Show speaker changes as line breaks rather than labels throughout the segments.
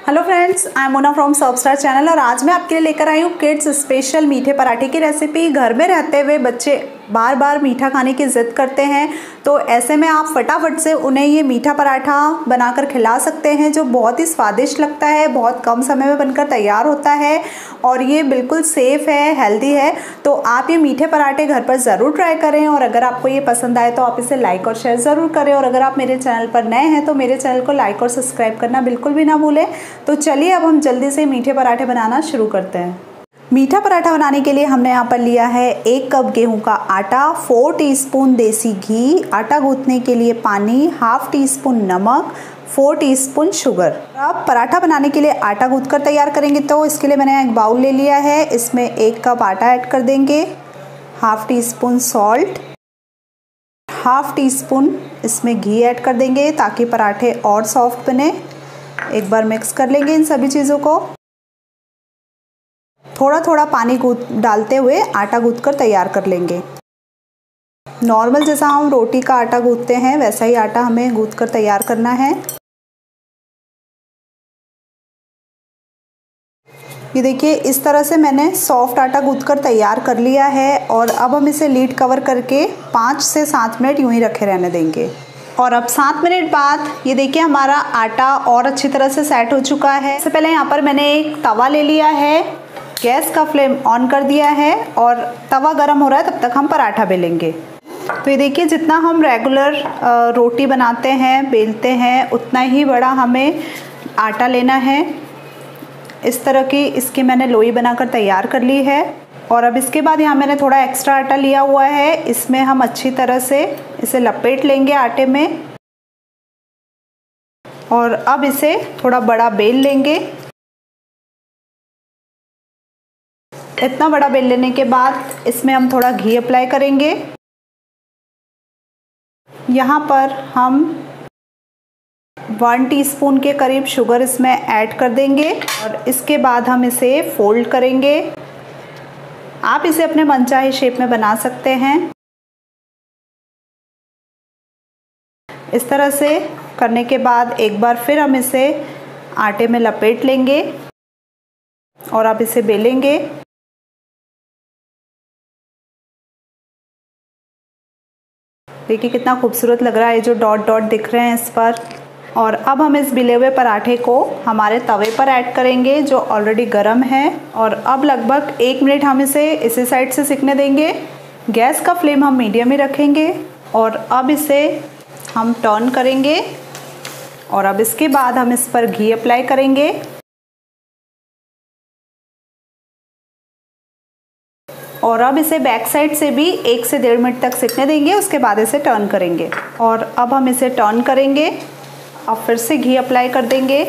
Hello friends, I am Mona from Substar channel और आज मैं आपके लिए लेकर आई हूँ किड्स स्पेशल मीठे पराठे की रेसिपी। घर में रहते हुए बच्चे बार बार मीठा खाने की ज़िद करते हैं, तो ऐसे में आप फटाफट से उन्हें ये मीठा पराठा बनाकर खिला सकते हैं जो बहुत ही स्वादिष्ट लगता है, बहुत कम समय में बनकर तैयार होता है और ये बिल्कुल सेफ़ है, हेल्दी है। तो आप ये मीठे पराठे घर पर ज़रूर ट्राई करें और अगर आपको ये पसंद आए तो आप इसे लाइक और शेयर ज़रूर करें और अगर आप मेरे चैनल पर नए हैं तो मेरे चैनल को लाइक और सब्सक्राइब करना बिल्कुल भी ना भूलें। तो चलिए अब हम जल्दी से मीठे पराठे बनाना शुरू करते हैं। मीठा पराठा बनाने के लिए हमने यहाँ पर लिया है 1 कप गेहूं का आटा, 4 टीस्पून देसी घी, आटा गूंथने के लिए पानी, हाफ टी स्पून नमक, 4 टीस्पून शुगर। अब पराठा बनाने के लिए आटा गूंथ कर तैयार करेंगे तो इसके लिए मैंने एक बाउल ले लिया है। इसमें 1 कप आटा ऐड कर देंगे, half teaspoon salt, half teaspoon इसमें घी ऐड कर देंगे ताकि पराठे और सॉफ्ट बने। एक बार मिक्स कर लेंगे इन सभी चीज़ों को। थोड़ा थोड़ा पानी डालते हुए आटा गूंथ कर तैयार कर लेंगे। नॉर्मल जैसा हम रोटी का आटा गूंथते हैं वैसा ही आटा हमें गूंथ कर तैयार करना है। ये देखिए इस तरह से मैंने सॉफ्ट आटा गूंथ कर तैयार कर लिया है और अब हम इसे लीड कवर करके 5 से 7 मिनट यूं ही रखे रहने देंगे। और अब 7 मिनट बाद ये देखिए हमारा आटा और अच्छी तरह से सेट हो चुका है। इससे पहले यहाँ पर मैंने एक तवा ले लिया है, गैस का फ्लेम ऑन कर दिया है और तवा गर्म हो रहा है तब तक हम पराठा बेलेंगे। तो ये देखिए जितना हम रेगुलर रोटी बनाते हैं बेलते हैं उतना ही बड़ा हमें आटा लेना है। इस तरह की इसकी मैंने लोई बनाकर तैयार कर ली है और अब इसके बाद यहाँ मैंने थोड़ा एक्स्ट्रा आटा लिया हुआ है। इसमें हम अच्छी तरह से इसे लपेट लेंगे आटे में और अब इसे थोड़ा बड़ा बेल लेंगे। इतना बड़ा बेल लेने के बाद इसमें हम थोड़ा घी अप्लाई करेंगे। यहाँ पर हम 1 टीस्पून के करीब शुगर इसमें ऐड कर देंगे और इसके बाद हम इसे फोल्ड करेंगे। आप इसे अपने मनचाहे शेप में बना सकते हैं। इस तरह से करने के बाद एक बार फिर हम इसे आटे में लपेट लेंगे और आप इसे बेलेंगे। देखिए कितना खूबसूरत लग रहा है, जो डॉट डॉट दिख रहे हैं इस पर। और अब हम इस बिले हुए पराठे को हमारे तवे पर ऐड करेंगे जो ऑलरेडी गर्म है और अब लगभग 1 मिनट हम इसे इसी साइड से सिकने देंगे। गैस का फ्लेम हम मीडियम में रखेंगे और अब इसे हम टर्न करेंगे और अब इसके बाद हम इस पर घी अप्लाई करेंगे और अब इसे बैक साइड से भी 1 से 1.5 मिनट तक सिकने देंगे। उसके बाद इसे टर्न करेंगे और अब हम इसे टर्न करेंगे। अब फिर से घी अप्लाई कर देंगे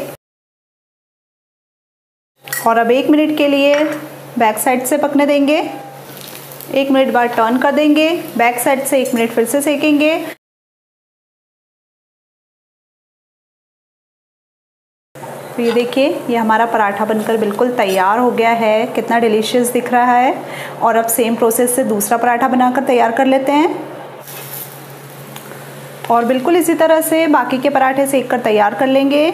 और अब 1 मिनट के लिए बैक साइड से पकने देंगे। 1 मिनट बाद टर्न कर देंगे, बैक साइड से 1 मिनट फिर से सेकेंगे। तो ये देखिए ये हमारा पराठा बनकर बिल्कुल तैयार हो गया है, कितना डिलीशियस दिख रहा है। और अब सेम प्रोसेस से दूसरा पराठा बनाकर तैयार कर लेते हैं और बिल्कुल इसी तरह से बाकी के पराठे सेक कर तैयार कर लेंगे।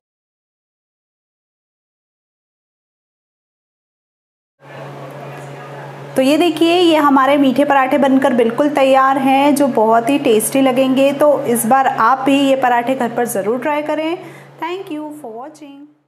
तो ये देखिए ये हमारे मीठे पराठे बनकर बिल्कुल तैयार हैं जो बहुत ही टेस्टी लगेंगे। तो इस बार आप भी ये पराठे घर पर ज़रूर ट्राई करें। Thank you for watching.